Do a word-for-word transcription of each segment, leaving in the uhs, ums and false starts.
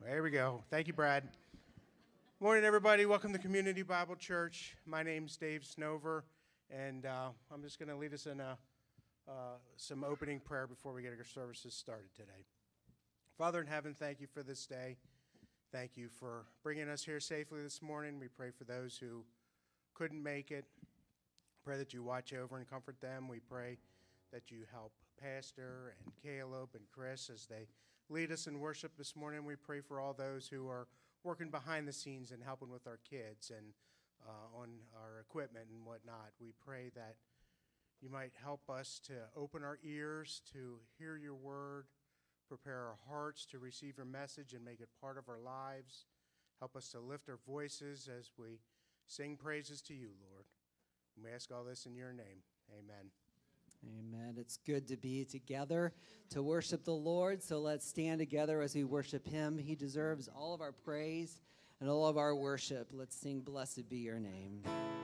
There we go. Thank you, Brad. Morning, everybody. Welcome to Community Bible Church. My name's Dave Snover, and uh, I'm just going to lead us in a, uh, some opening prayer before we get our services started today. Father in heaven, thank you for this day. Thank you for bringing us here safely this morning. We pray for those who couldn't make it. Pray that you watch over and comfort them. We pray that you help Pastor and Caleb and Chris as they lead us in worship this morning. We pray for all those who are working behind the scenes and helping with our kids and uh, on our equipment and whatnot. We pray that you might help us to open our ears to hear your word, prepare our hearts to receive your message and make it part of our lives. Help us to lift our voices as we sing praises to you, Lord. And we ask all this in your name. Amen. Amen. It's good to be together to worship the Lord. So let's stand together as we worship him. He deserves all of our praise and all of our worship. Let's sing, "Blessed be your name."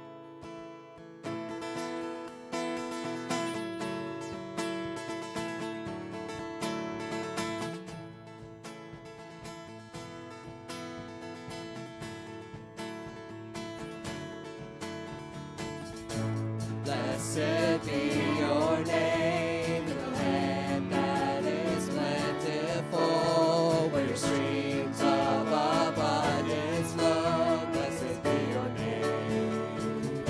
Blessed be your name in the land that is plentiful, where your streams of abundance flow. Blessed be your name.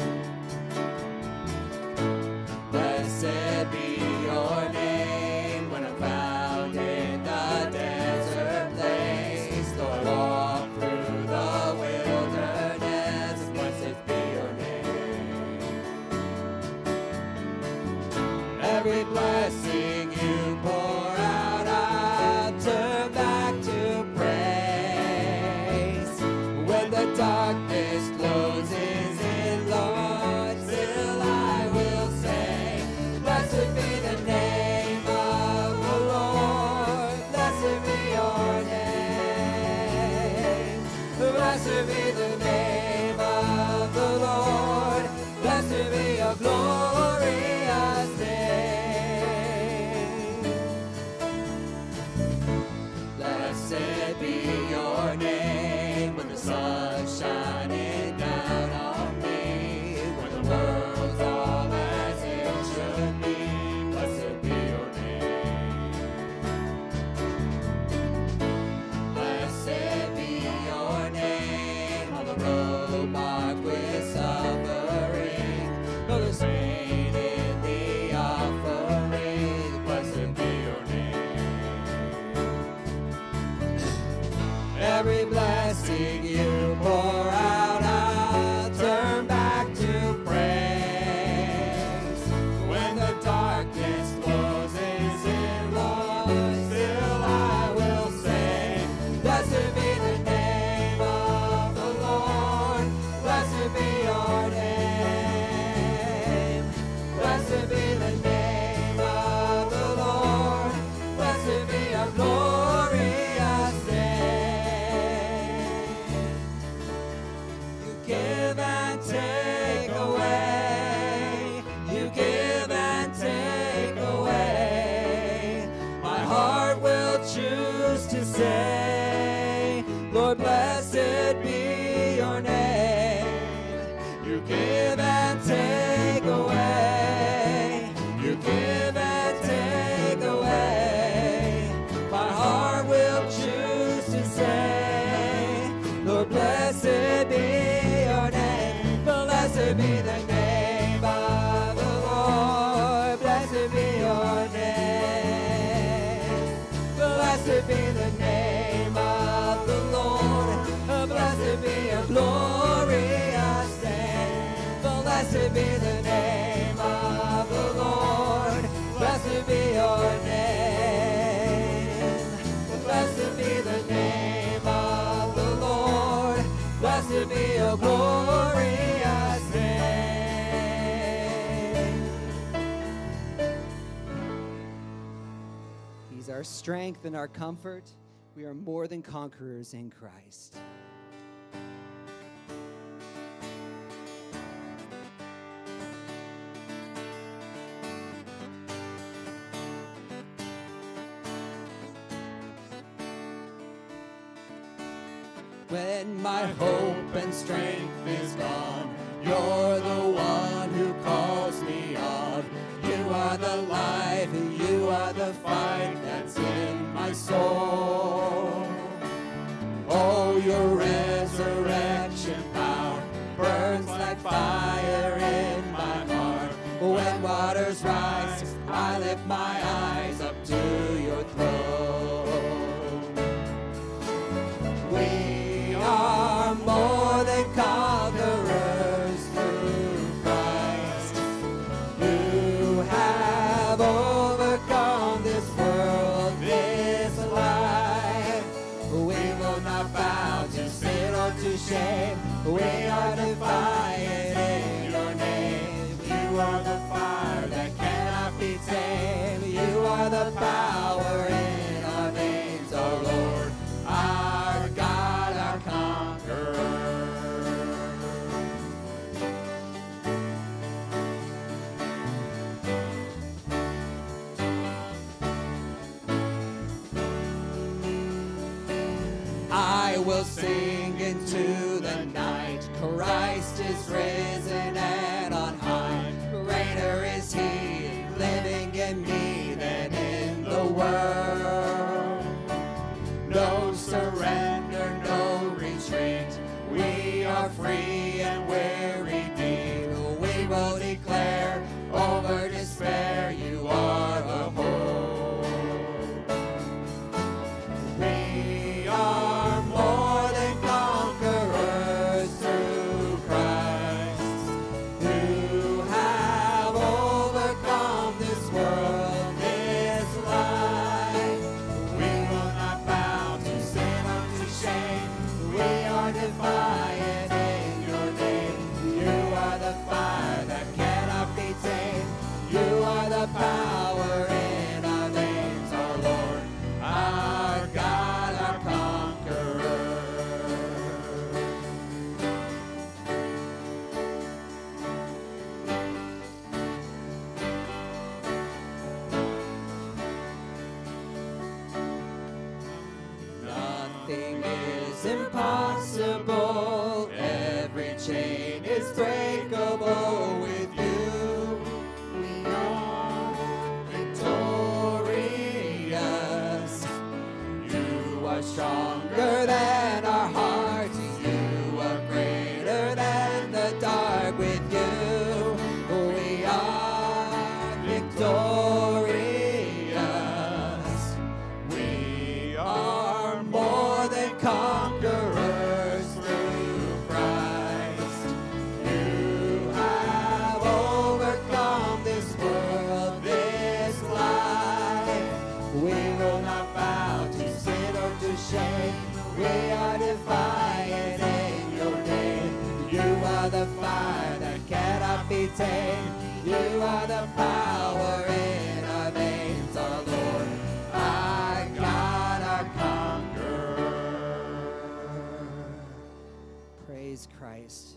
Blessed be your name when I'm found in the desert place. Though I walk through the wilderness, blessed be your name. Every blessing you pour out, I'll turn back to praise. When the darkness closes in, Lord, still I will say, blessed be the name of the Lord. Blessed be your name. Blessed be the name of the Lord. Blessed be your glorious name. Blessed be your name when the sun's shining down on me, when the world's all as it should be. Blessed be your name. Blessed be your name on the road marked with suffering. Though there's rain in the offering, blessed be your name. Every blessing you pour out, I'll turn back to praise. When the darkness closes in, Lord, still I will say, blessed be the name of the Lord. Blessed be your name. Blessed be the name of the Lord. Blessed be your glorious name. You give and take away. You give and take away. My heart will choose to say, Lord, blessed be your name. You give and take away. You give and take away. My heart will choose to say, Lord, blessed be your name. Blessed be the name of the Lord. Blessed be your name. Blessed be the name of the Lord. Blessed be your glorious name. Blessed be the name of the Lord. Blessed be your name. Blessed be the name of the Lord. Blessed be your glorious name. He's our strength and our comfort. We are more than conquerors in Christ. When my hope and strength is gone, you're the one who calls me on. You are the life, and you are the fight that's in my soul. Oh, your resurrection power burns like fire in my heart. When waters rise, I lift my eyes up to your throne. We are more than conquerors through Christ. You have overcome this world, this life. We will not bow to sin or to shame. We are defiant in your name. You are the fire that cannot be tamed. You are the power in our veins, our Lord, our God, our conqueror. I will sing into the night. Christ is risen and on high. Greater is he living in me than in the world. No surrender, no retreat. We are free and we're redeemed. We will declare over despair, you are the hope. We are more than conquerors through Christ, who have overcome this world, this life. We will not bow to sin or to shame. We are defiant in your name. You are the fire that cannot be tamed. You are the power in our veins, our Lord, our God, our conqueror. Nothing is impossible. Every chain is breakable with you. We are victorious. You are stronger than our hearts. You are greater than the dark. With you, we are victorious. We are more than conquerors through Christ. You have overcome this world, this life. We will not bow to sin or to shame. We are defiant in your name. You are the fire that cannot be tamed. You are the power in our veins, our Lord, our God, our conqueror. Praise Christ.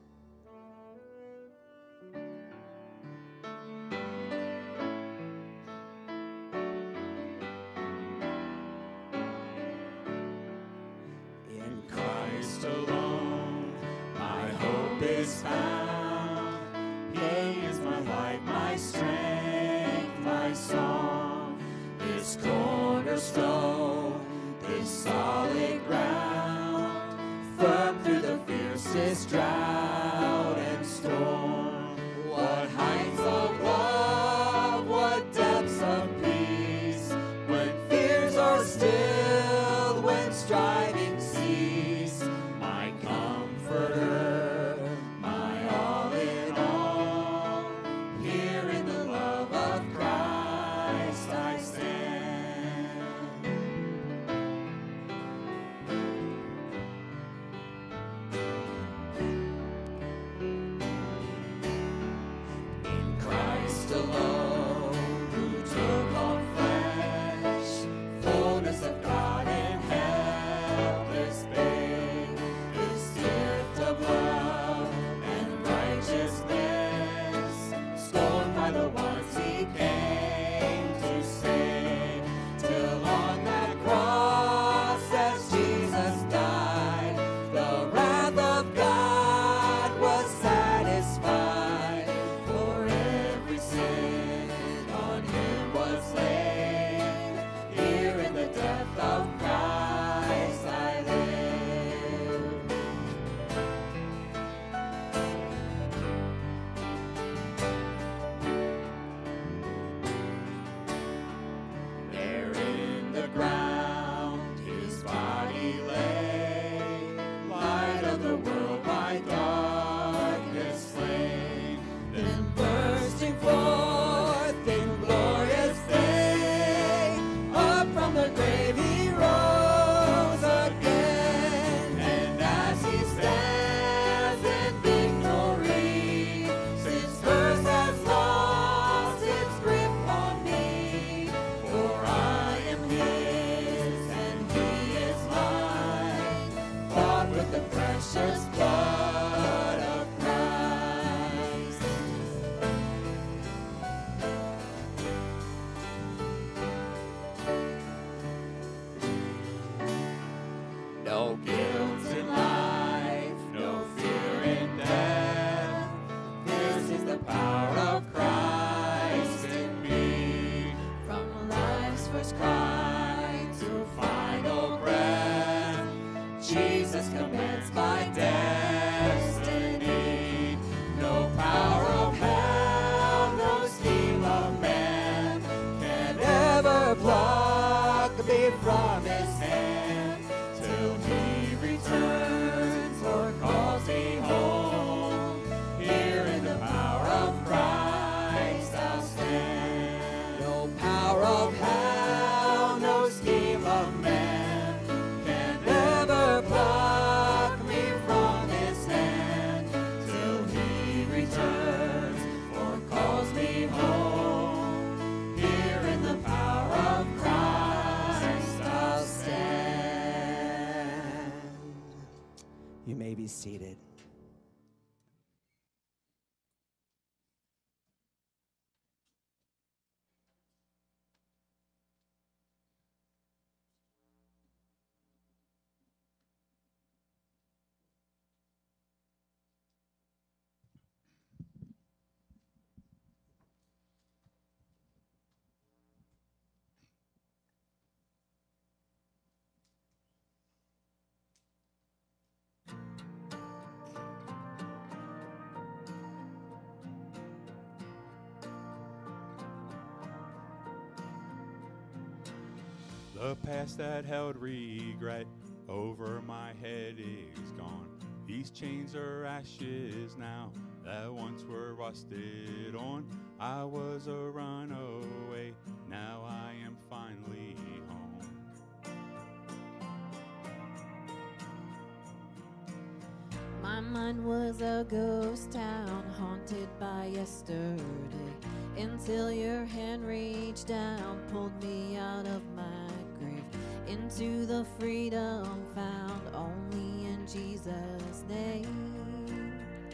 In Christ alone, my hope is found. He is my light, my strength, my song. This cornerstone, this solid ground, firm through the fiercest drought and storm. What heights of love, what depths of peace, when fears are stilled, when striving cease. My comforter, my all in all, here in the love of Christ I stand. the precious blood of Christ. No guilt in life, no fear in death. This is the power of Christ in me. From life's first cry to final breath, Jesus commands my destiny. No power of hell, no scheme of man can ever block me from his hand till he returns or calls me home. Here in the power of Christ I'll stand. No power of hell, no scheme of man can ever block me from his hand till he returns or calls me home. Here in the power of Christ I'll stand. You may be seated. The past that held regret over my head is gone. These chains are ashes now that once were rusted on. I was a runaway, now I am finally home. My mind was a ghost town haunted by yesterday, until your hand reached down, pulled me out of my grave, into the freedom found only in Jesus' name.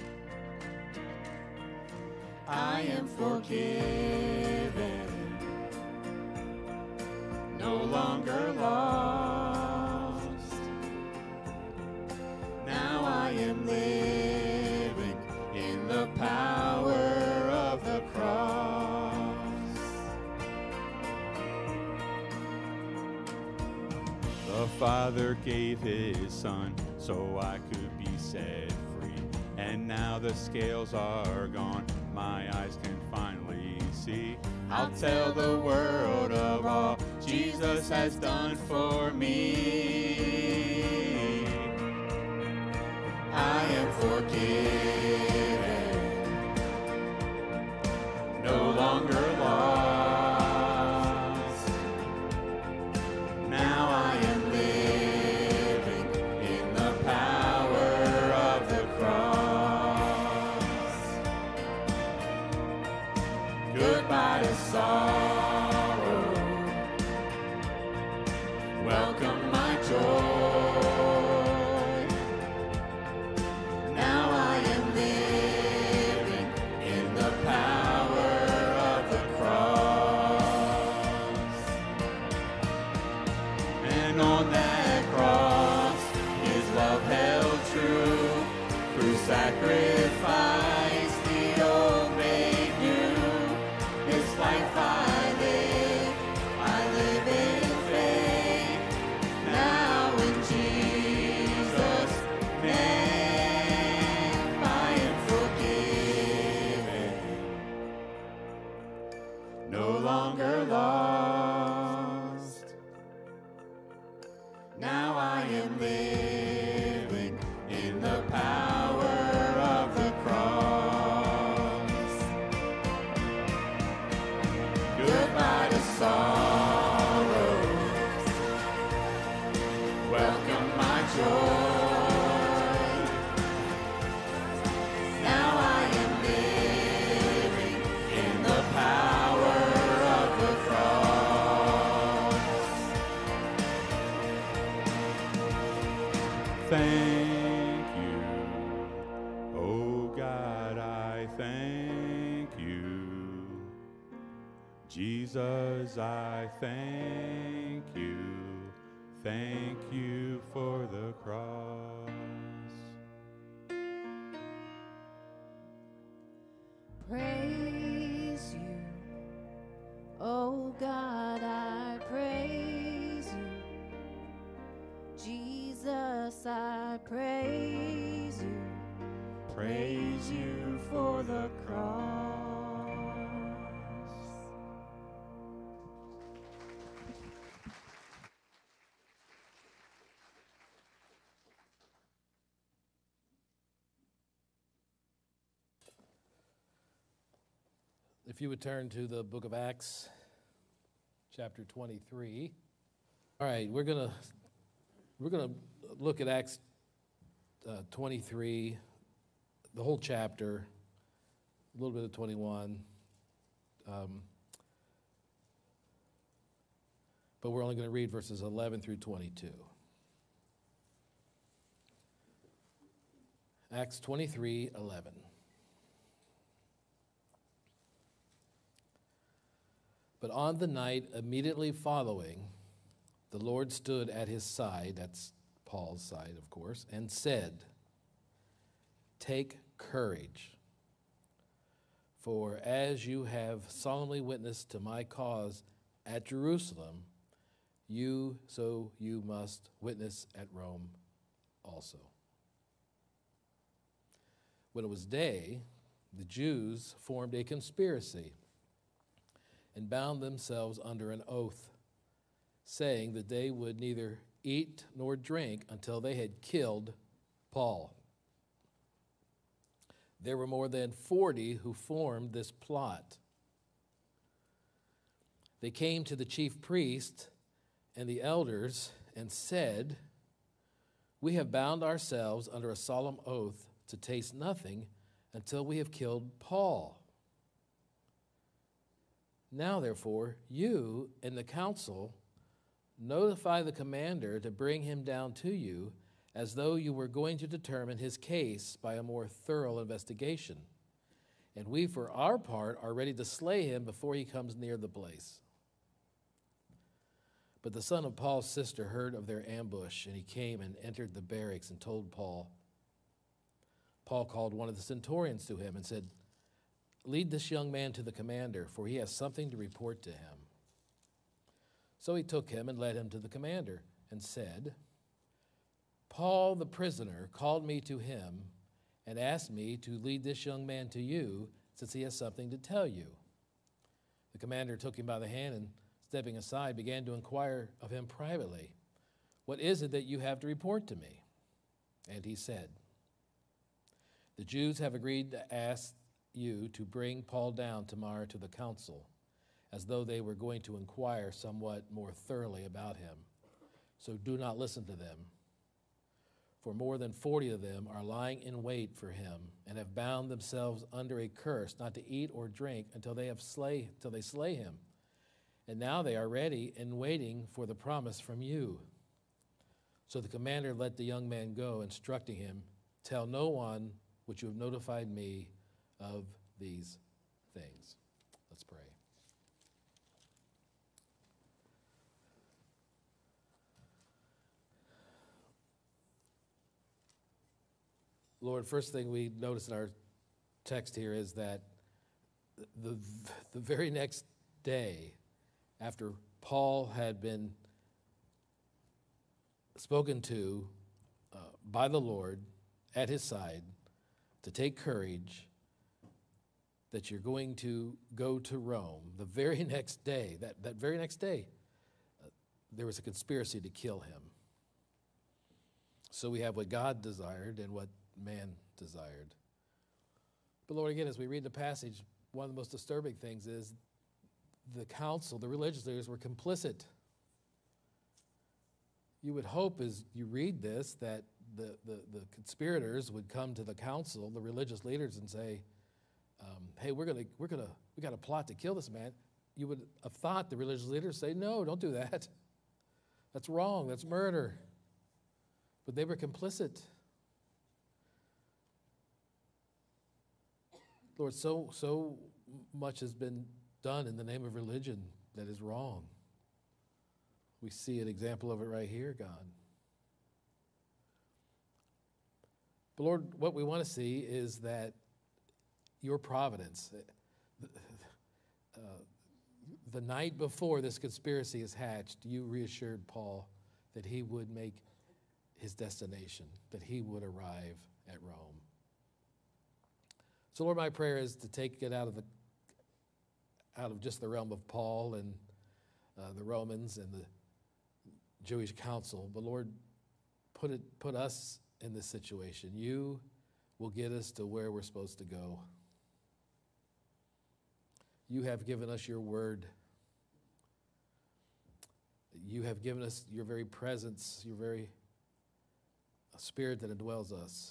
I am forgiven, no longer lost. Now I am living in the power of the cross. The Father gave his Son so I could be set free. And now the scales are gone, my eyes can finally see. I'll tell the world of all Jesus has done for me. I am forgiven, no longer lost. Now I am living in the power of the cross. Goodbye to sorrow, welcome my joy. Sacrifice, the old made new. This life I live, I live in faith. Now in Jesus' name, I am forgiven, no longer lost. Now I am living in the power of the cross. Goodbye to sorrow, welcome my joy. Now I am living in the power of the cross. Thank Jesus, I thank you. Thank you for the cross. Praise you, oh God, I praise you. Jesus, I praise you. Praise you for the cross. If you would turn to the book of Acts, chapter twenty-three. All right, we're gonna we're gonna look at Acts uh, twenty-three, the whole chapter, a little bit of twenty-one, um, but we're only going to read verses eleven through twenty-two. Acts twenty-three, eleven. But on the night immediately following, the Lord stood at his side, that's Paul's side, of course, and said, "Take courage, for as you have solemnly witnessed to my cause at Jerusalem, you so you must witness at Rome also." When it was day, the Jews formed a conspiracy and bound themselves under an oath, saying that they would neither eat nor drink until they had killed Paul. There were more than forty who formed this plot. They came to the chief priest and the elders and said, "We have bound ourselves under a solemn oath to taste nothing until we have killed Paul. Now, therefore, you and the council notify the commander to bring him down to you, as though you were going to determine his case by a more thorough investigation. And we, for our part, are ready to slay him before he comes near the place." But the son of Paul's sister heard of their ambush, and he came and entered the barracks and told Paul. Paul called one of the centurions to him and said, "Lead this young man to the commander, for he has something to report to him." So he took him and led him to the commander and said, "Paul the prisoner called me to him and asked me to lead this young man to you, since he has something to tell you." The commander took him by the hand and, stepping aside, began to inquire of him privately, "What is it that you have to report to me?" And he said, "The Jews have agreed to ask you to bring Paul down tomorrow to the council, as though they were going to inquire somewhat more thoroughly about him. So do not listen to them. For more than forty of them are lying in wait for him and have bound themselves under a curse not to eat or drink until they have slay till they slay him. And now they are ready and waiting for the promise from you." So the commander let the young man go, instructing him, "Tell no one what you have notified me of these things." Let's pray. Lord, first thing we notice in our text here is that the, the very next day, after Paul had been spoken to uh, by the Lord at his side to take courage, that you're going to go to Rome, the very next day, that, that very next day, uh, there was a conspiracy to kill him. So we have what God desired and what man desired. But Lord, again, as we read the passage, one of the most disturbing things is the council, the religious leaders, were complicit. You would hope as you read this that the, the, the conspirators would come to the council, the religious leaders, and say, um, hey, we're gonna, we're gonna, we got a plot to kill this man. You would have thought the religious leaders say, no, don't do that. That's wrong, that's murder. But they were complicit. Lord, so, so much has been done in the name of religion that is wrong. We see an example of it right here, God. But Lord, what we want to see is that your providence, uh, the night before this conspiracy is hatched, you reassured Paul that he would make his destination, that he would arrive at Rome. So Lord, my prayer is to take it out of the out of just the realm of Paul and uh, the Romans and the Jewish council, but Lord, put it put us in this situation. You will get us to where we're supposed to go. You have given us your word. You have given us your very presence, your very spirit that indwells us.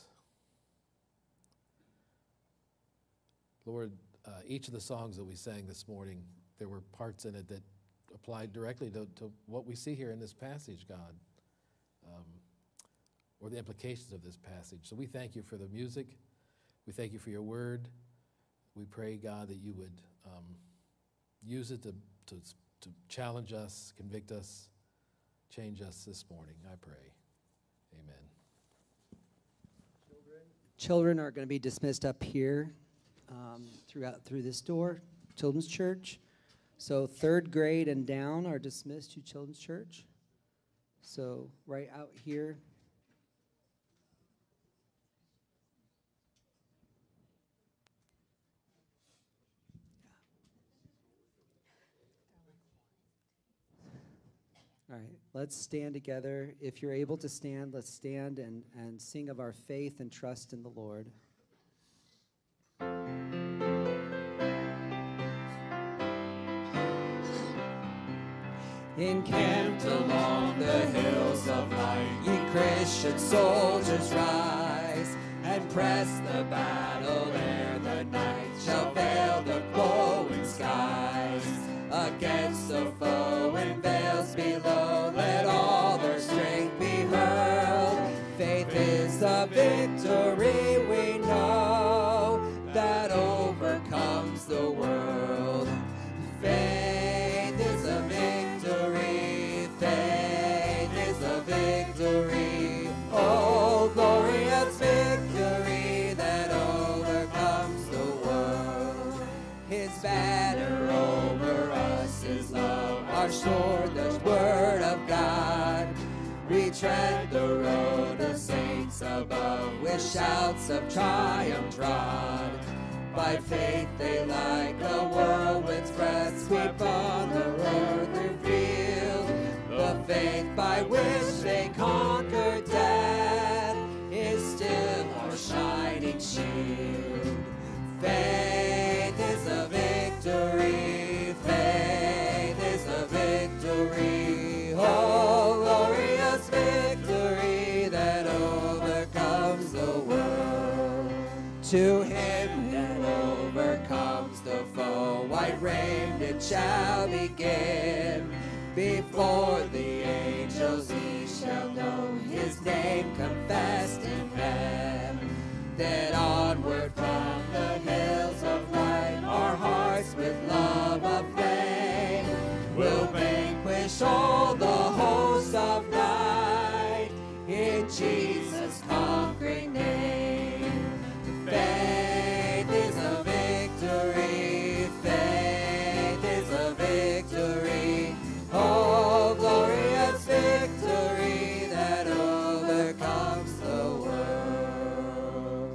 Lord, uh, each of the songs that we sang this morning, there were parts in it that applied directly to, to what we see here in this passage, God, um, or the implications of this passage. So we thank you for the music. We thank you for your word. We pray, God, that you would um, use it to, to, to challenge us, convict us, change us this morning, I pray. Amen. Children are going to be dismissed up here um, throughout through this door, Children's Church. So third grade and down are dismissed to Children's Church. So right out here. All right, let's stand together. If you're able to stand, let's stand and, and sing of our faith and trust in the Lord. Encamped along the hills of light, ye Christian soldiers rise, and press the battle ere the night shall veil the glowing skies. Against the foe in veils below, let all their strength be hurled. Faith is the victory we know that overcomes the world. Faith is a victory, faith is a victory. Oh, glorious victory that overcomes the world. His banner over us is love, our sword, the word of God. We tread the road of saints above with shouts of triumph trod. By faith they like a whirlwind's breath sweep on the earth revealed. The faith by which they conquer death is still our shining shield. Faith is a victory, faith is a victory. Oh, glorious victory that overcomes the world. To him that overcomes the foe, white raiment it shall begin. Before the angels he shall know his name confessed in heaven. Then onward from the hills of light, our hearts with love of flame will vanquish all the hosts of night in Jesus' conquering name. Faith is a victory, faith is a victory. Oh, glorious victory that overcomes the world.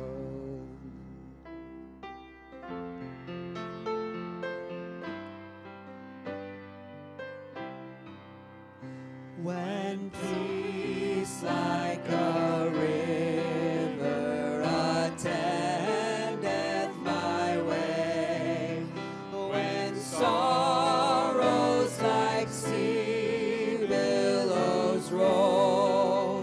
When peace like a river attendeth my way, when sorrows like sea billows roll,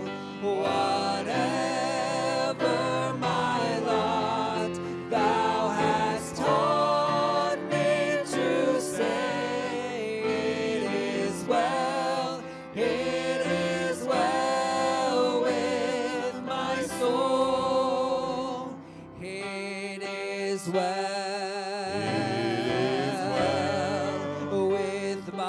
whatever my lot, thou hast taught me to say, it is well, it is well with my soul, it is well with my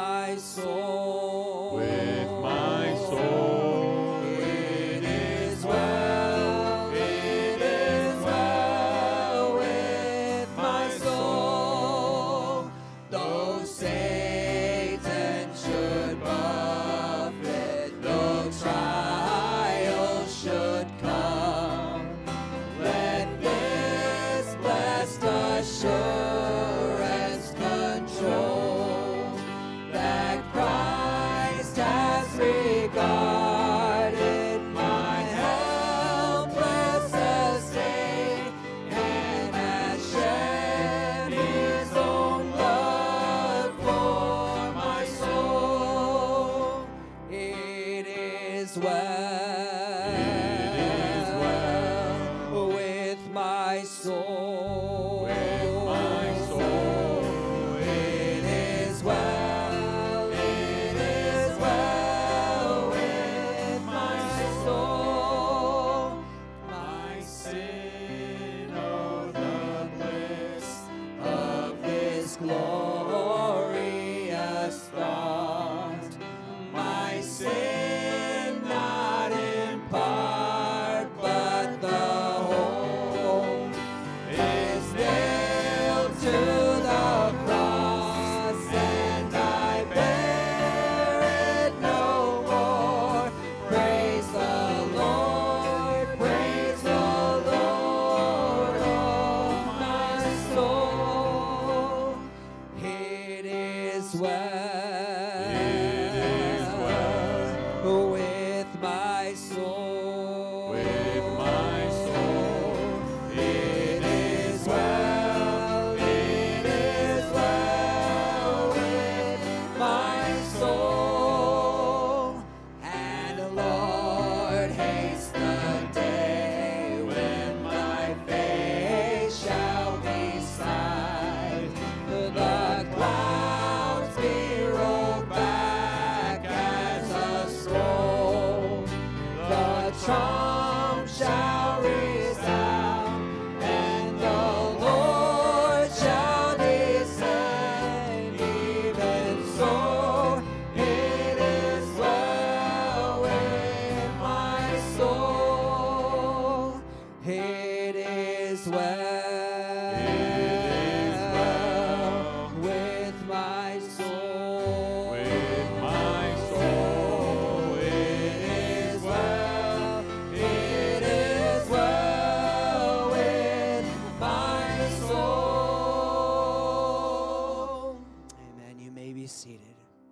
with my soul. It is well, it is well with my soul. And Lord, haste the day when my face shall be sight. The clouds be rolled back as a scroll. The trump shall resound, and the Lord shall descend. Even so, it is well with my soul. It is well, with my soul. With my soul, it is well. It is well with my soul. Amen. You may be seated.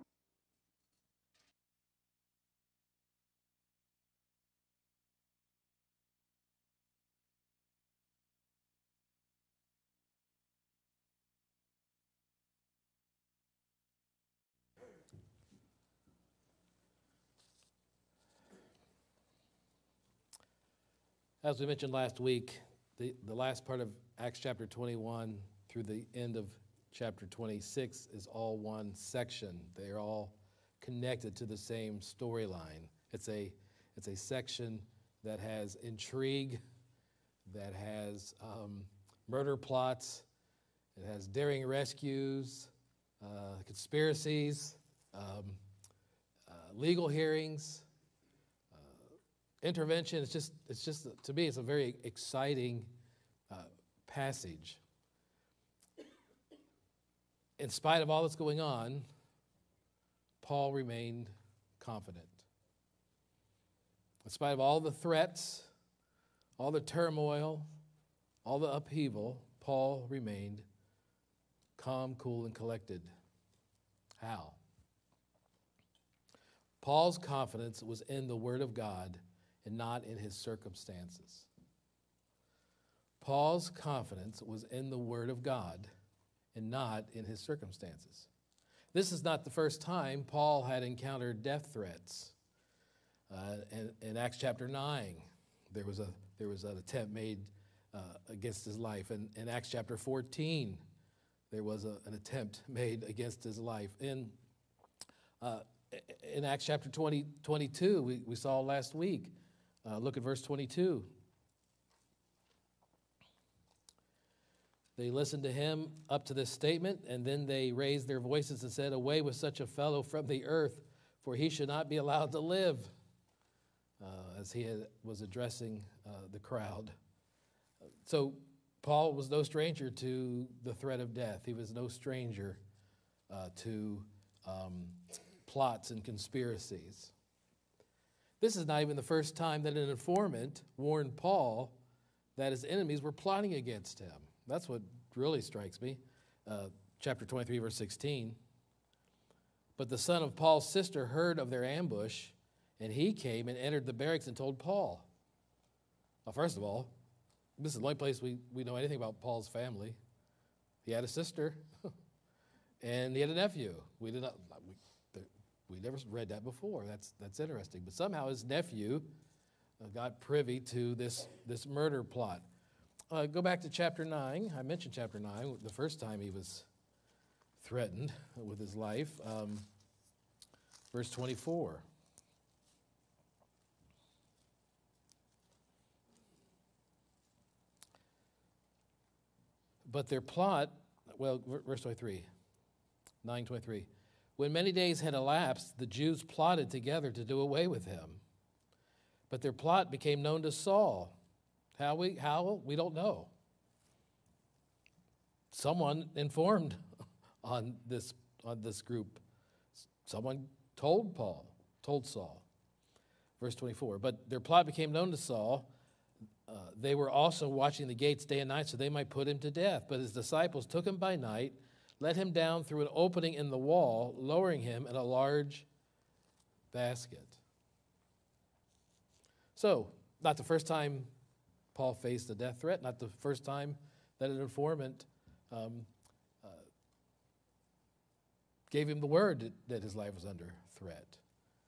As we mentioned last week, the, the last part of Acts chapter twenty-one through the end of chapter twenty-six is all one section. They're all connected to the same storyline. It's a, it's a section that has intrigue, that has um, murder plots, it has daring rescues, uh, conspiracies, um, uh, legal hearings, intervention. It's just, it's just, to me, it's a very exciting uh, passage. In spite of all that's going on, Paul remained confident. In spite of all the threats, all the turmoil, all the upheaval, Paul remained calm, cool, and collected. How? Paul's confidence was in the Word of God and not in his circumstances. Paul's confidence was in the Word of God and not in his circumstances. This is not the first time Paul had encountered death threats. Uh, in, in Acts chapter nine, there was, a, there was an attempt made uh, against his life. In, in Acts chapter fourteen, there was a, an attempt made against his life. In, uh, in Acts chapter twenty, twenty-two, we, we saw last week, Uh, look at verse twenty-two. They listened to him up to this statement, and then they raised their voices and said, "Away with such a fellow from the earth, for he should not be allowed to live," uh, as he had, was addressing uh, the crowd. So Paul was no stranger to the threat of death. He was no stranger uh, to um, plots and conspiracies. This is not even the first time that an informant warned Paul that his enemies were plotting against him. That's what really strikes me. Uh, chapter twenty-three, verse sixteen. But the son of Paul's sister heard of their ambush, and he came and entered the barracks and told Paul. Well, first of all, this is the only place we, we know anything about Paul's family. He had a sister, and he had a nephew. We did not... We, We never read that before. That's that's interesting. But somehow his nephew uh, got privy to this, this murder plot. Uh, go back to chapter nine. I mentioned chapter nine, the first time he was threatened with his life. Um, verse twenty-four. But their plot, well, verse twenty-three, nine twenty-three. When many days had elapsed, the Jews plotted together to do away with him. But their plot became known to Saul. How we how we don't know. Someone informed on this on this group. Someone told Paul, told Saul. Verse twenty-four. But their plot became known to Saul. Uh, they were also watching the gates day and night so they might put him to death. But his disciples took him by night, let him down through an opening in the wall, lowering him in a large basket. So, not the first time Paul faced a death threat, not the first time that an informant um, uh, gave him the word that, that his life was under threat.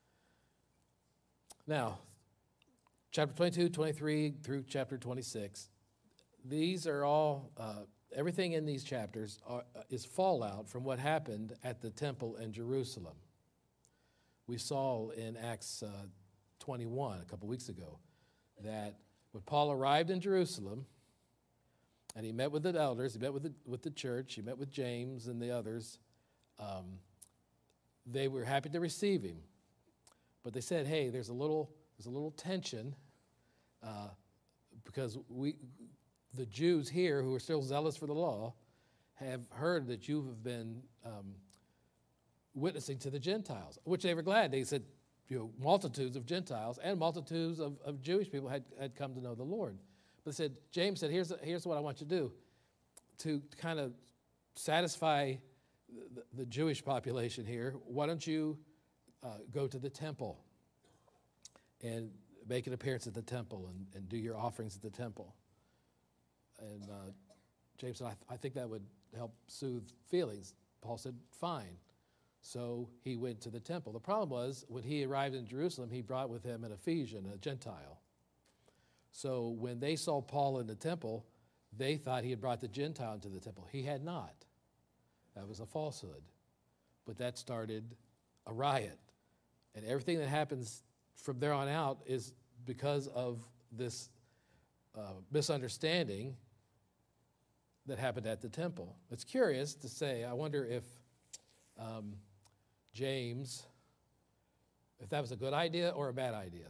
Now, chapter twenty-two, twenty-three through chapter twenty-six, these are all, uh, everything in these chapters are, uh, is fallout from what happened at the temple in Jerusalem. We saw in Acts uh, twenty-one, a couple weeks ago, that when Paul arrived in Jerusalem, and he met with the elders, he met with the, with the church, he met with James and the others, um, they were happy to receive him. But they said, hey, there's a little, there's a little tension uh, because we, the Jews here who are still zealous for the law have heard that you have been um, witnessing to the Gentiles, which they were glad. They said, you know, multitudes of Gentiles and multitudes of, of Jewish people had, had come to know the Lord. But they said, James said, here's, here's what I want you to do to kind of satisfy the, the Jewish population here. Why don't you uh, go to the temple and make an appearance at the temple and, and do your offerings at the temple? And uh, James said, I, th- I think that would help soothe feelings. Paul said, fine. So he went to the temple. The problem was, when he arrived in Jerusalem, he brought with him an Ephesian, a Gentile. So when they saw Paul in the temple, they thought he had brought the Gentile into the temple. He had not. That was a falsehood. But that started a riot. And everything that happens from there on out is because of this uh, misunderstanding that happened at the temple. It's curious to say, I wonder if um, James, if that was a good idea or a bad idea.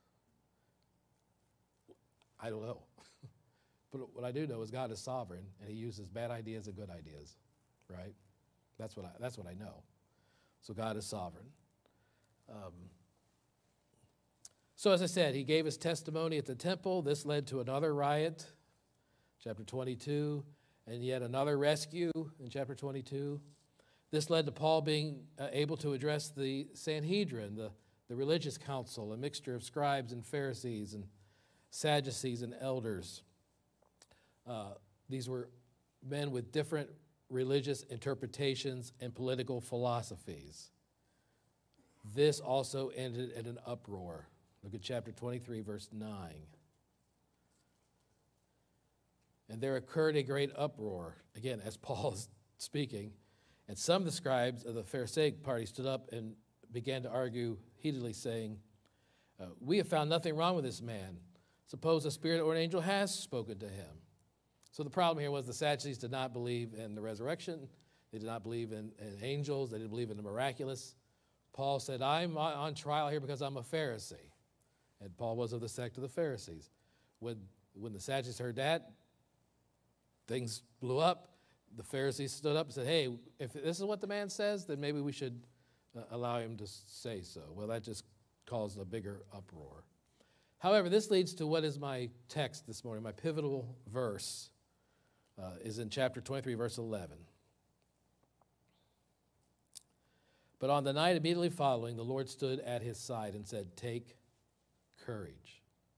I don't know. But what I do know is God is sovereign, and he uses bad ideas and good ideas, right? That's what I, that's what I know. So God is sovereign. Um, so as I said, he gave his testimony at the temple. This led to another riot, chapter twenty-two, and yet another rescue in chapter twenty-two. This led to Paul being uh, able to address the Sanhedrin, the, the religious council, a mixture of scribes and Pharisees and Sadducees and elders. Uh, these were men with different religious interpretations and political philosophies. This also ended in an uproar. Look at chapter twenty-three, verse nine. And there occurred a great uproar, again, as Paul is speaking, and some of the scribes of the Pharisaic party stood up and began to argue heatedly, saying, uh, we have found nothing wrong with this man. Suppose a spirit or an angel has spoken to him. So the problem here was the Sadducees did not believe in the resurrection. They did not believe in, in angels. They didn't believe in the miraculous. Paul said, I'm on trial here because I'm a Pharisee. And Paul was of the sect of the Pharisees. When, when the Sadducees heard that, things blew up. The Pharisees stood up and said, hey, if this is what the man says, then maybe we should uh, allow him to say so. Well, that just caused a bigger uproar. However, this leads to what is my text this morning. My pivotal verse uh, is in chapter twenty-three, verse eleven. But on the night immediately following, the Lord stood at his side and said, take courage.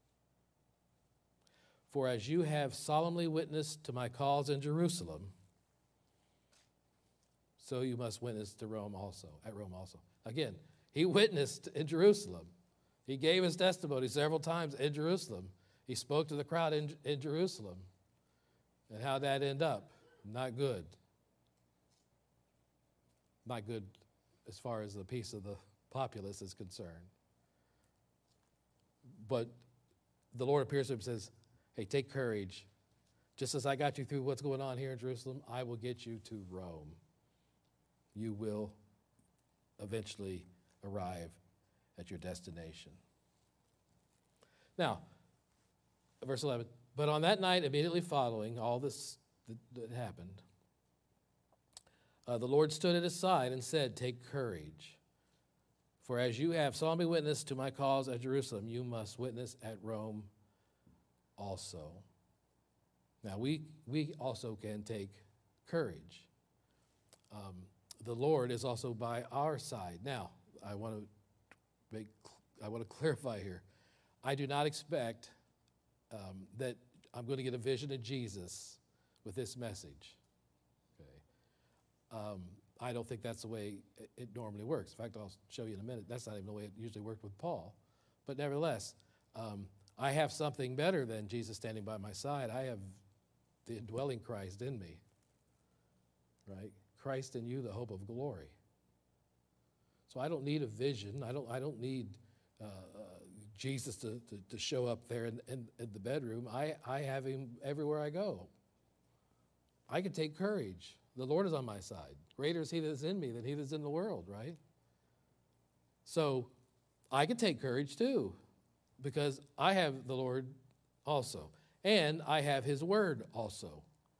For as you have solemnly witnessed to my cause in Jerusalem, so you must witness to Rome also, at Rome also. Again, he witnessed in Jerusalem. He gave his testimony several times in Jerusalem. He spoke to the crowd in, in Jerusalem. And how'd that end up? Not good. Not good as far as the peace of the populace is concerned. But the Lord appears to him and says, hey, take courage. Just as I got you through what's going on here in Jerusalem, I will get you to Rome. You will eventually arrive at your destination. Now, verse eleven, but on that night immediately following all this that, that happened, uh, the Lord stood at his side and said, take courage, for as you have solemnly witnessed to my cause at Jerusalem, you must witness at Rome also. Now, we, we also can take courage. Um, the Lord is also by our side. Now, I want to make, I want to clarify here. I do not expect um, that I'm going to get a vision of Jesus with this message. Okay. Um, I don't think that's the way it, it normally works. In fact, I'll show you in a minute. That's not even the way it usually worked with Paul. But nevertheless, um, I have something better than Jesus standing by my side. I have the indwelling Christ in me, right? Christ in you, the hope of glory. So I don't need a vision. I don't, I don't need uh, uh, Jesus to, to, to show up there in, in, in the bedroom. I, I have him everywhere I go. I can take courage. The Lord is on my side. Greater is he that is in me than he that is in the world, right? So I can take courage too, because I have the Lord also. And I have his word also.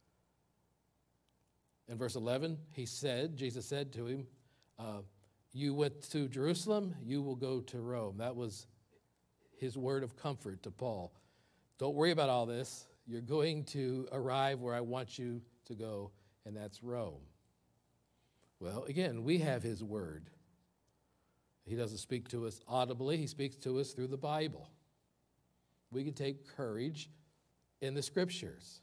In verse eleven, he said, Jesus said to him, uh, you went to Jerusalem, you will go to Rome. That was his word of comfort to Paul. Don't worry about all this. You're going to arrive where I want you to go, and that's Rome. Well, again, we have his word. He doesn't speak to us audibly. He speaks to us through the Bible. We can take courage in the scriptures.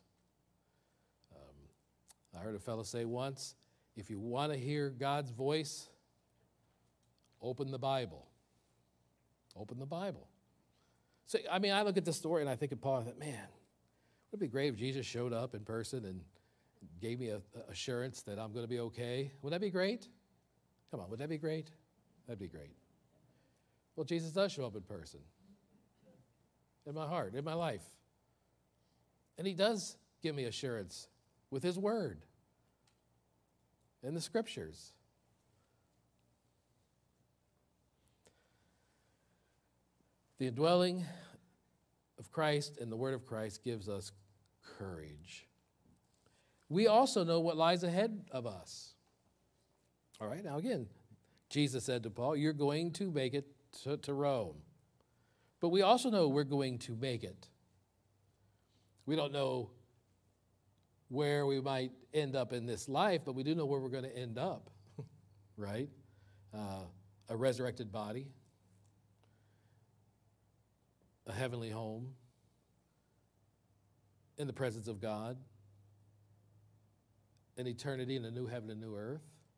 Um, I heard a fellow say once, if you want to hear God's voice, open the Bible. Open the Bible. So, I mean, I look at this story and I think of Paul, I thought, man, would it be great if Jesus showed up in person and gave me a, a assurance that I'm going to be okay? Would that be great? Come on, would that be great? That'd be great. Well, Jesus does show up in person, in my heart, in my life. And he does give me assurance with his word in the scriptures. The indwelling of Christ and the word of Christ gives us courage. We also know what lies ahead of us. All right, now again, Jesus said to Paul, you're going to make it to, to Rome. But we also know we're going to make it. We don't know where we might end up in this life, but we do know where we're going to end up, right? Uh, a resurrected body, a heavenly home, in the presence of God, an eternity in a new heaven and new earth.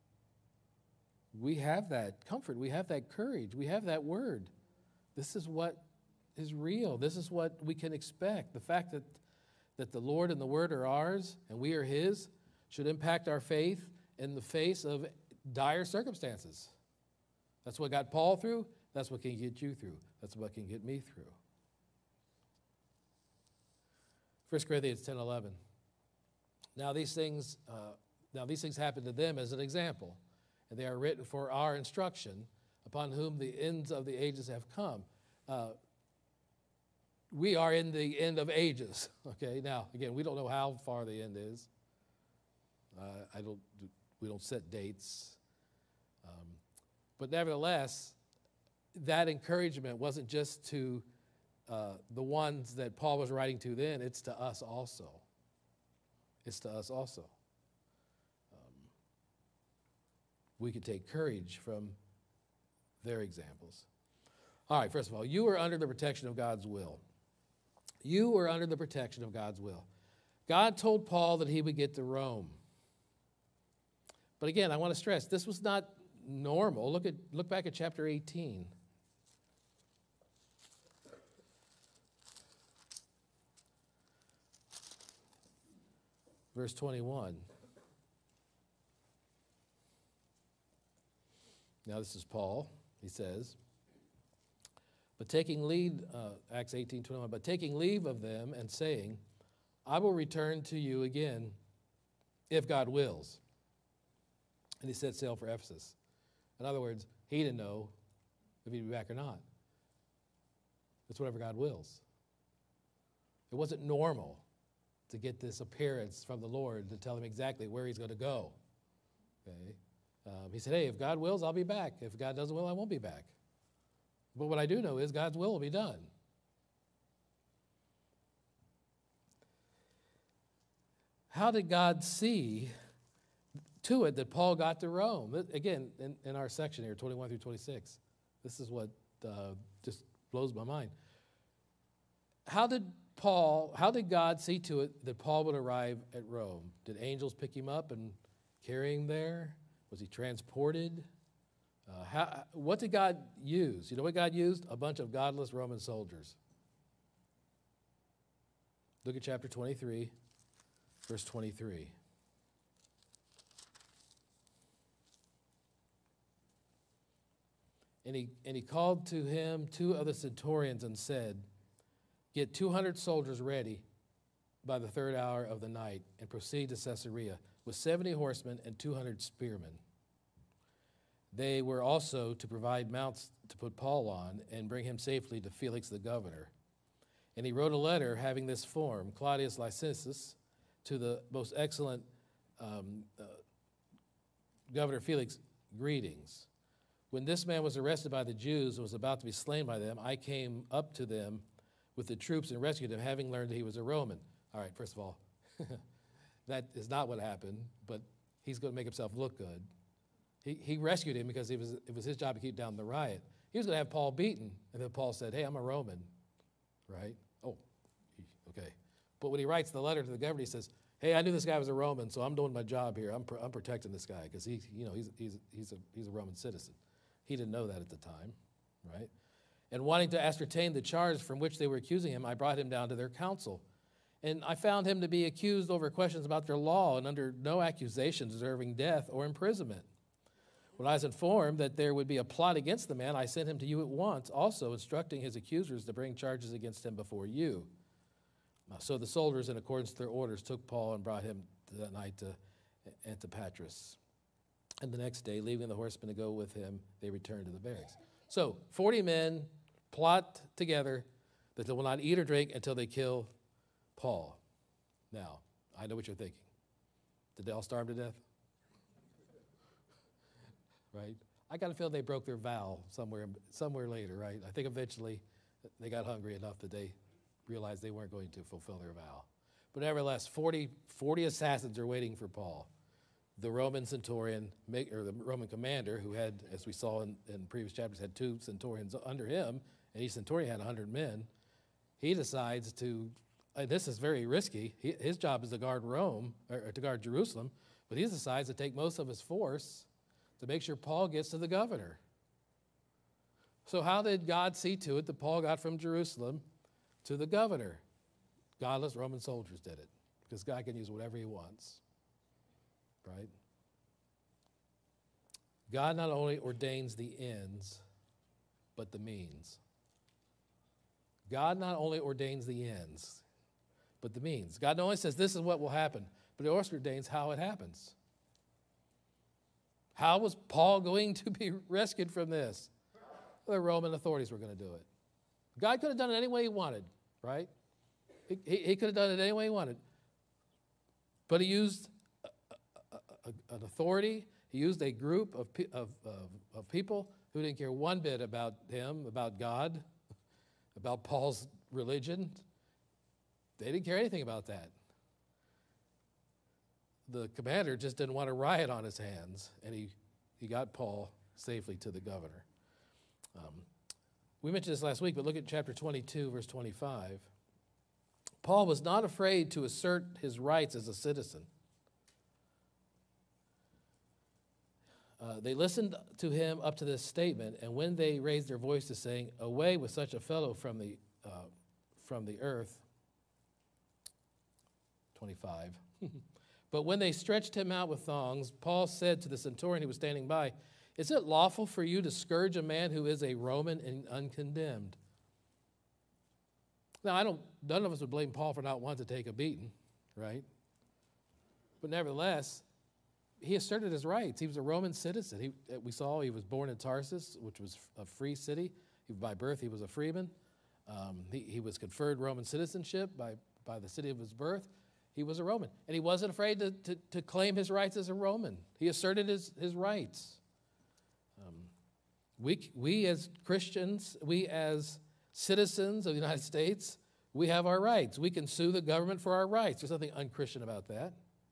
We have that comfort. We have that courage. We have that word. This is what is real. This is what we can expect. The fact that, that the Lord and the word are ours and we are his should impact our faith in the face of dire circumstances. That's what got Paul through. That's what can get you through. That's what can get me through. First Corinthians ten eleven. Now these things, uh, now these things happen to them as an example, and they are written for our instruction, upon whom the ends of the ages have come. Uh, we are in the end of ages. Okay. Now again, we don't know how far the end is. Uh, I don't. We don't set dates. Um, but nevertheless, that encouragement wasn't just to uh, the ones that Paul was writing to then. It's to us also. It's to us also. Um, we could take courage from their examples. All right, first of all, you are under the protection of God's will. You are under the protection of God's will. God told Paul that he would get to Rome. But again, I want to stress, this was not normal. Look at look back at chapter eighteen. Verse twenty-one. Now this is Paul. He says, but taking leave, uh, Acts eighteen twenty-one, but taking leave of them and saying, I will return to you again if God wills. And he set sail for Ephesus. In other words, he didn't know if he'd be back or not. It's whatever God wills. It wasn't normal to get this appearance from the Lord to tell him exactly where he's going to go. Okay? Um, he said, hey, if God wills, I'll be back. If God doesn't will, I won't be back. But what I do know is God's will will be done. How did God see to it that Paul got to Rome? Again, in, in our section here, twenty-one through twenty-six, this is what uh, just blows my mind. How did Paul, how did God see to it that Paul would arrive at Rome? Did angels pick him up and carry him there? Was he transported? Uh, how, what did God use? You know what God used? A bunch of godless Roman soldiers. Look at chapter twenty-three, verse twenty-three. And he, and he called to him two other centurions and said, get two hundred soldiers ready by the third hour of the night and proceed to Caesarea with seventy horsemen and two hundred spearmen. They were also to provide mounts to put Paul on and bring him safely to Felix the governor. And he wrote a letter having this form, Claudius Lysisus, to the most excellent um, uh, Governor Felix, greetings. When this man was arrested by the Jews and was about to be slain by them, I came up to them with the troops and rescued him, having learned that he was a Roman. All right, first of all, that is not what happened, but he's going to make himself look good. He, he rescued him because it was, it was his job to keep down the riot. He was going to have Paul beaten, and then Paul said, hey, I'm a Roman, right? Oh, okay. But when he writes the letter to the governor, he says, hey, I knew this guy was a Roman, so I'm doing my job here. I'm, pr- I'm protecting this guy because he, you know, he's, he's, he's, a, he's a Roman citizen. He didn't know that at the time, right? And wanting to ascertain the charge from which they were accusing him, I brought him down to their council. And I found him to be accused over questions about their law and under no accusation deserving death or imprisonment. When I was informed that there would be a plot against the man, I sent him to you at once, also instructing his accusers to bring charges against him before you. So the soldiers, in accordance with their orders, took Paul and brought him that night to Antipatris. And the next day, leaving the horsemen to go with him, they returned to the barracks. So forty men plot together that they will not eat or drink until they kill Paul. Now, I know what you're thinking. Did they all starve to death? Right? I got to feel they broke their vow somewhere, somewhere later, right? I think eventually they got hungry enough that they realized they weren't going to fulfill their vow. But nevertheless, forty, forty assassins are waiting for Paul. The Roman centurion, or the Roman commander, who had, as we saw in, in previous chapters, had two centurions under him, and each centurion had one hundred men, he decides to, and this is very risky, he, his job is to guard Rome, or, or to guard Jerusalem, but he decides to take most of his force to make sure Paul gets to the governor. So how did God see to it that Paul got from Jerusalem to the governor? Godless Roman soldiers did it, because God can use whatever he wants. Right? God not only ordains the ends, but the means. God not only ordains the ends, but the means. God not only says this is what will happen, but he also ordains how it happens. How was Paul going to be rescued from this? The Roman authorities were going to do it. God could have done it any way he wanted, right? He, he, he could have done it any way he wanted. But he used an authority. He used a group of, of, of, of people who didn't care one bit about him, about God, about Paul's religion. They didn't care anything about that. The commander just didn't want a riot on his hands, and he, he got Paul safely to the governor. Um, we mentioned this last week, but look at chapter twenty-two, verse twenty-five. Paul was not afraid to assert his rights as a citizen. Uh, they listened to him up to this statement, and when they raised their voices, saying, away with such a fellow from the, uh, from the earth, twenty-five. But when they stretched him out with thongs, Paul said to the centurion who was standing by, is it lawful for you to scourge a man who is a Roman and uncondemned? Now, I don't, none of us would blame Paul for not wanting to take a beating, right? But nevertheless, he asserted his rights. He was a Roman citizen. He, we saw he was born in Tarsus, which was a free city. He, by birth, he was a freeman. Um, he, he was conferred Roman citizenship by, by the city of his birth. He was a Roman. And he wasn't afraid to, to, to claim his rights as a Roman. He asserted his, his rights. Um, we, we as Christians, we as citizens of the United States, we have our rights. We can sue the government for our rights. There's nothing unchristian about that.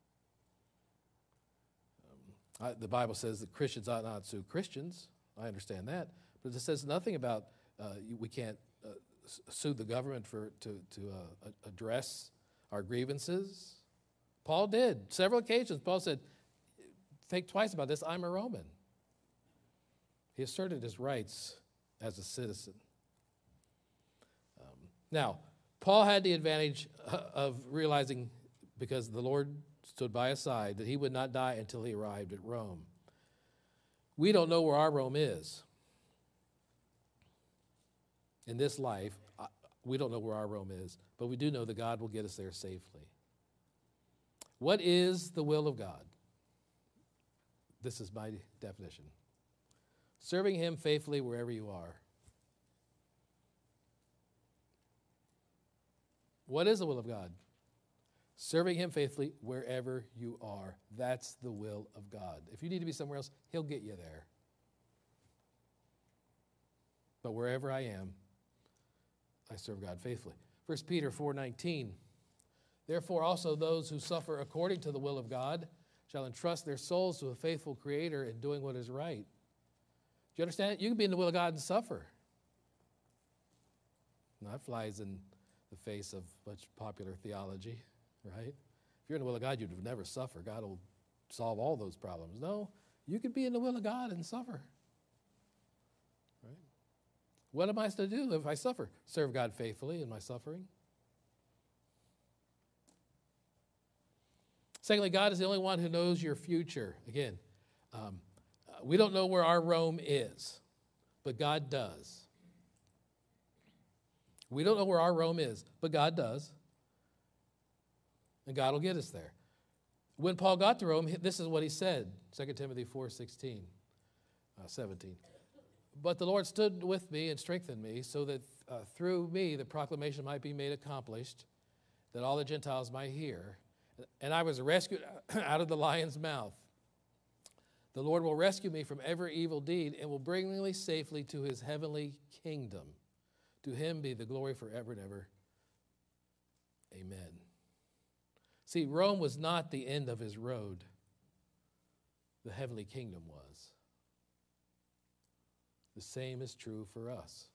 Um, I, the Bible says that Christians ought not sue Christians. I understand that. But it says nothing about uh, we can't uh, s- sued the government for to, to uh, a- address our grievances. Paul did. Several occasions, Paul said, think twice about this, I'm a Roman. He asserted his rights as a citizen. Um, now, Paul had the advantage uh, of realizing, because the Lord stood by his side, that he would not die until he arrived at Rome. We don't know where our Rome is. In this life, uh, we don't know where our Rome is, but we do know that God will get us there safely. What is the will of God? This is my definition. Serving him faithfully wherever you are. What is the will of God? Serving him faithfully wherever you are. That's the will of God. If you need to be somewhere else, he'll get you there. But wherever I am, I serve God faithfully. First Peter four nineteen. Therefore also those who suffer according to the will of God shall entrust their souls to a faithful Creator in doing what is right. Do you understand? You can be in the will of God and suffer. Now, that flies in the face of much popular theology, right? If you're in the will of God, you'd never suffer. God will solve all those problems. No, you could be in the will of God and suffer. Right? What am I to do if I suffer? Serve God faithfully in my suffering. Secondly, God is the only one who knows your future. Again, um, uh, we don't know where our Rome is, but God does. We don't know where our Rome is, but God does. And God will get us there. When Paul got to Rome, this is what he said, Second Timothy four sixteen, uh, seventeen. But the Lord stood with me and strengthened me, so that uh, through me the proclamation might be made accomplished, that all the Gentiles might hear. And I was rescued out of the lion's mouth. The Lord will rescue me from every evil deed and will bring me safely to his heavenly kingdom. To him be the glory forever and ever. Amen. See, Rome was not the end of his road. The heavenly kingdom was. The same is true for us.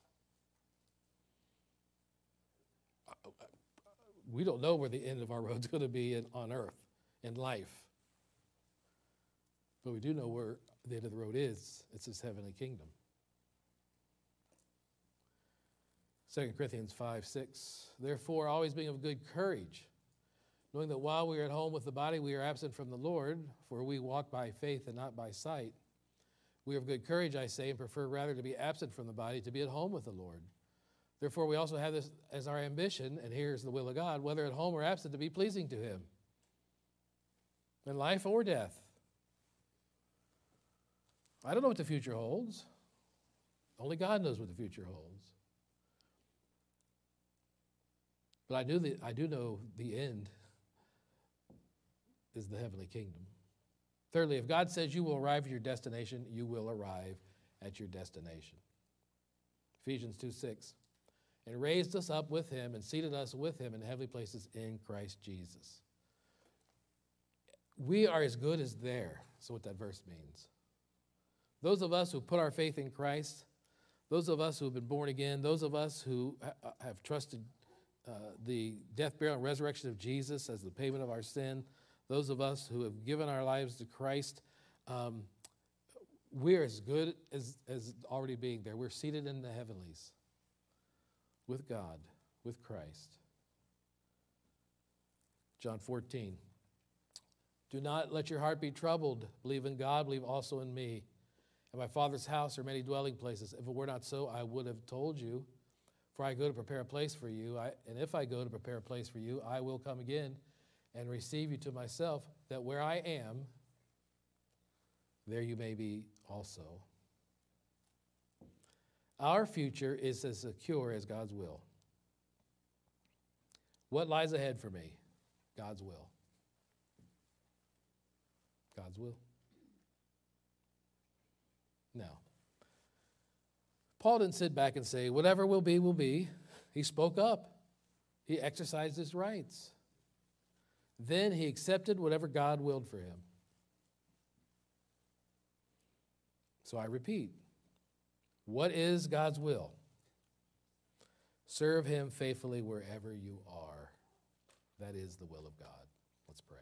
We don't know where the end of our road's going to be in, on earth, in life. But we do know where the end of the road is. It's his heavenly kingdom. Second Corinthians five six. Therefore, always being of good courage, knowing that while we are at home with the body, we are absent from the Lord, for we walk by faith and not by sight. We are of good courage, I say, and prefer rather to be absent from the body, to be at home with the Lord. Therefore, we also have this as our ambition, and here's the will of God, whether at home or absent, to be pleasing to him, in life or death. I don't know what the future holds. Only God knows what the future holds. But I, knew that, I do know the end is the heavenly kingdom. Thirdly, if God says you will arrive at your destination, you will arrive at your destination. Ephesians two six. And raised us up with him and seated us with him in heavenly places in Christ Jesus. We are as good as there. That's what that verse means. Those of us who put our faith in Christ, those of us who have been born again, those of us who ha- have trusted uh, the death, burial, and resurrection of Jesus as the payment of our sin, those of us who have given our lives to Christ, um, we're as good as, as already being there. We're seated in the heavenlies with God, with Christ. John fourteen. Do not let your heart be troubled. Believe in God, believe also in me. In my Father's house are many dwelling places. If it were not so, I would have told you. For I go to prepare a place for you. I, and if I go to prepare a place for you, I will come again and receive you to myself, that where I am, there you may be also. Our future is as secure as God's will. What lies ahead for me? God's will. God's will. Now, Paul didn't sit back and say, whatever will be, will be. He spoke up. He exercised his rights. Then he accepted whatever God willed for him. So I repeat, what is God's will? Serve him faithfully wherever you are. That is the will of God. Let's pray.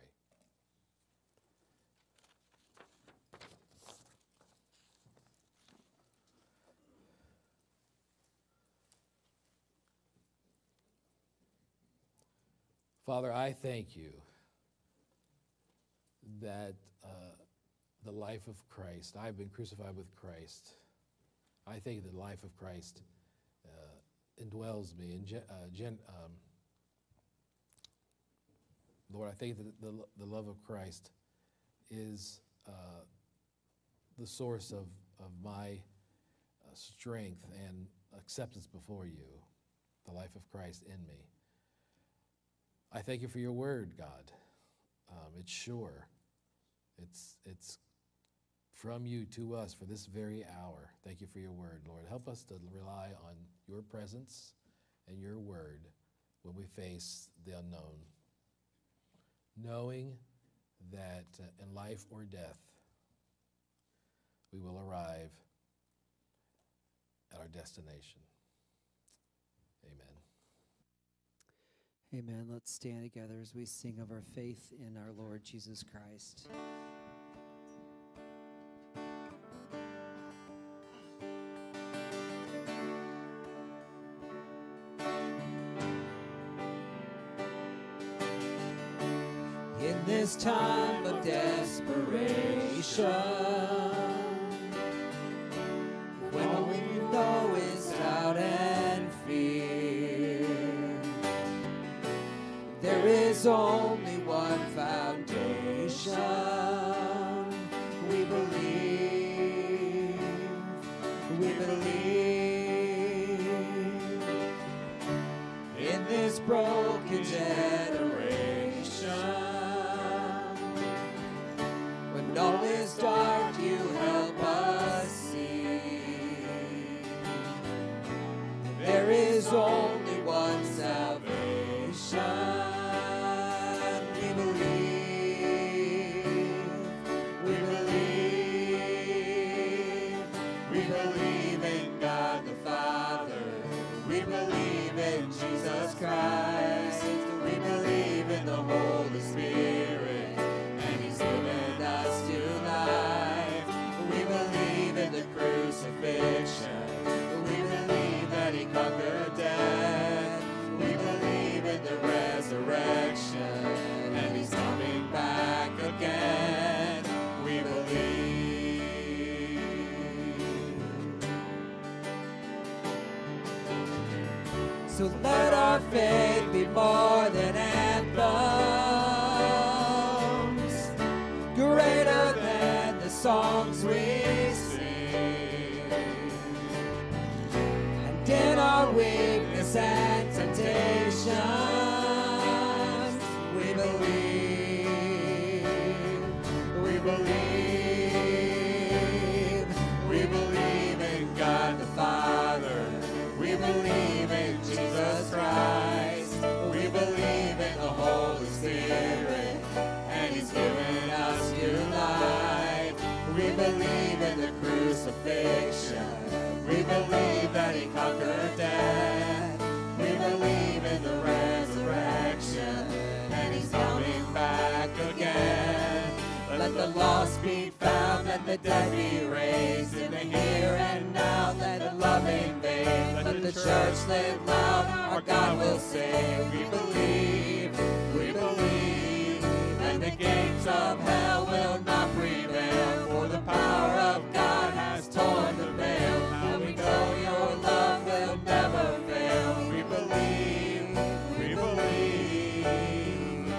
Father, I thank you that uh, the life of Christ, I've been crucified with Christ. I think the life of Christ uh, indwells me. And gen, uh, gen, um, Lord, I think that the, the love of Christ is uh, the source of, of my uh, strength and acceptance before you, the life of Christ in me. I thank you for your word, God. Um, it's sure. It's, it's from you to us for this very hour. Thank you for your word, Lord. Help us to rely on your presence and your word when we face the unknown, knowing that uh, in life or death, we will arrive at our destination. Amen. Amen. Let's stand together as we sing of our faith in our Lord Jesus Christ. In this time of desperation, when all we know is doubt and fear, there is only one foundation. We believe, we believe in this broken generation. When all is dark, you help us see. There is only one salvation. We believe, we believe, we believe in God the Father. We believe in Jesus Christ. We believe in the Holy Spirit, and He's given us new life. We believe in the crucifixion. We believe that He conquered death. We believe in the resurrection, and He's coming back again. We believe. So let our faith be more than anthems, greater than the songs we sing. And in our weakness and temptations, we believe, we believe, we believe in God the Father. We believe in Jesus Christ. We believe in the Holy Spirit, and He's given us new life. We believe in the crucifixion. We believe that He conquered death. We believe in the resurrection, and He's coming back again. Let the lost be found, let the dead be raised in the here and now. Let the loving vain, let the church live loud. Our God will save. We believe, we believe, and the gates of hell will not prevail. For the power of God has torn the veil. Now we know your love will never fail. We believe, we believe.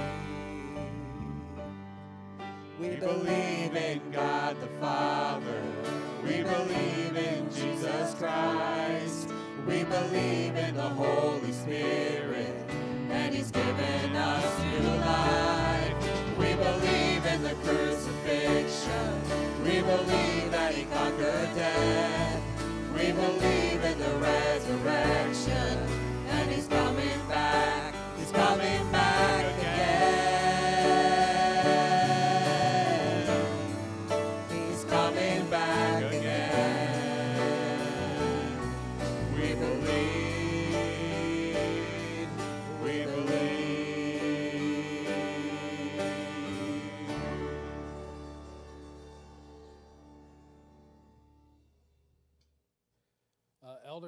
We believe in God the Father. We believe in Jesus Christ. We believe in the Holy Spirit, and He's given us new life. We believe in the crucifixion. We believe that He conquered death. We believe in the resurrection, and He's coming back. He's coming back again. He's coming back again. We believe.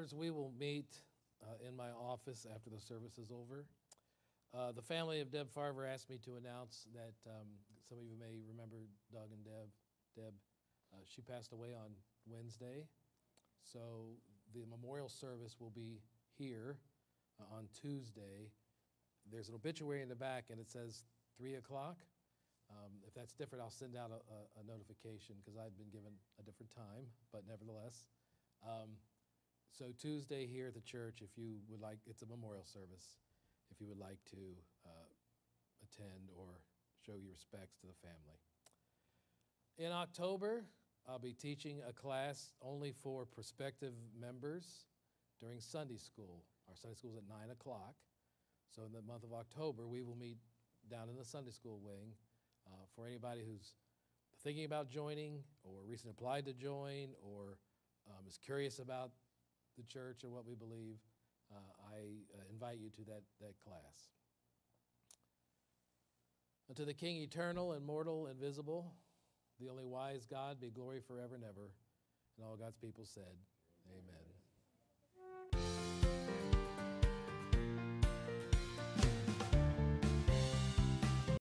members, we will meet uh, in my office after the service is over. Uh, the family of Deb Farver asked me to announce that um, some of you may remember Doug and Deb. Deb, uh, she passed away on Wednesday, so the memorial service will be here uh, on Tuesday. There's an obituary in the back, and it says three o'clock. Um, if that's different, I'll send out a, a, a notification because I'd been given a different time, but nevertheless. Um, so Tuesday here at the church, if you would like, it's a memorial service, if you would like to uh, attend or show your respects to the family. In October, I'll be teaching a class only for prospective members during Sunday school. Our Sunday school is at nine o'clock. So in the month of October, we will meet down in the Sunday school wing uh, for anybody who's thinking about joining or recently applied to join or um, is curious about the church and what we believe. Uh, I uh, invite you to that, that class. Unto the King eternal, immortal, invisible, the only wise God, be glory forever and ever. And all God's people said, amen.